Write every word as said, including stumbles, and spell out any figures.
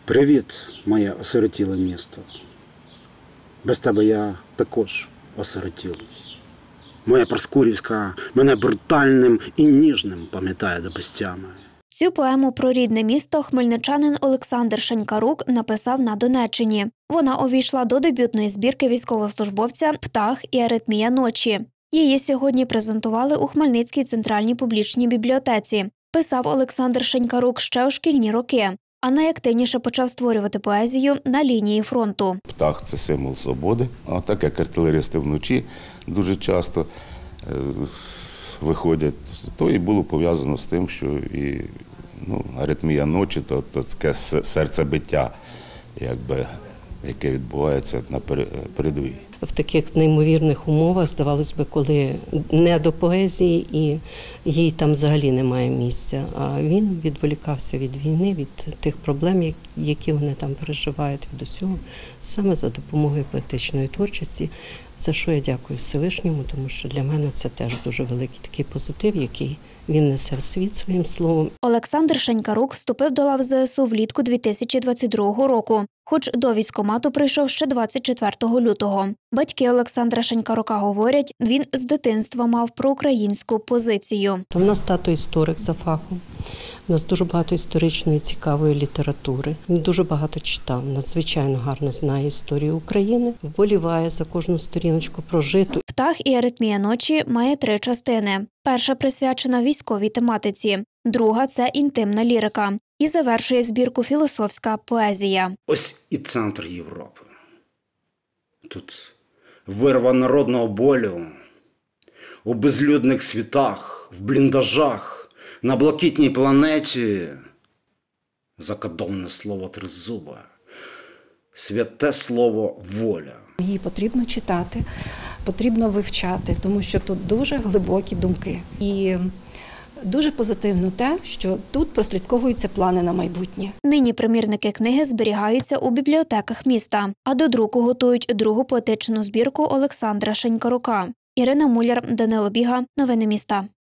Привіт, моє осиротіле місто. Без тебе я також осиротілий. Моя Проскурівська мене брутальним і ніжним пам'ятає до безтями. Цю поему про рідне місто хмельничанин Олександр Шенькарук написав на Донеччині. Вона увійшла до дебютної збірки військовослужбовця «Птах і аритмія ночі». Її сьогодні презентували у Хмельницькій центральній публічній бібліотеці. Писав Олександр Шенькарук ще у шкільні роки, а найактивніше почав створювати поезію на лінії фронту. Птах – це символ свободи, а так як артилеристи вночі дуже часто е, виходять, то і було пов'язано з тим, що і ну, аритмія ночі, то, то таке серцебиття, якби, яке відбувається на передовій. В таких неймовірних умовах, здавалось би, коли не до поезії і їй там взагалі немає місця, а він відволікався від війни, від тих проблем, які вони там переживають, від усього, саме за допомогою поетичної творчості, за що я дякую Всевишньому, тому що для мене це теж дуже великий такий позитив, який він несе в світ своїм словом. Олександр Шенькарук вступив до лав ЗСУ влітку дві тисячі двадцять другого року, хоч до військкомату прийшов ще двадцять четвертого лютого. Батьки Олександра Шенькарука говорять, він з дитинства мав проукраїнську позицію. У нас тато історик за фахом, у нас дуже багато історичної цікавої літератури. Він дуже багато читав, надзвичайно гарно знає історію України, вболіває за кожну сторіночку прожиту. «Птах і аритмія ночі» має три частини. Перша присвячена військовій тематиці, друга – це інтимна лірика. І завершує збірку філософська поезія. Ось і центр Європи. Тут вирва народного болю. У безлюдних світах, в бліндажах, на блакитній планеті. Закодовне слово тризуба. Святе слово воля. Її потрібно читати, потрібно вивчати, тому що тут дуже глибокі думки. І дуже позитивно те, що тут прослідковуються плани на майбутнє. Нині примірники книги зберігаються у бібліотеках міста, а до друку готують другу поетичну збірку Олександра Шенькарука. Ірина Муляр, Данило Біга. Новини міста.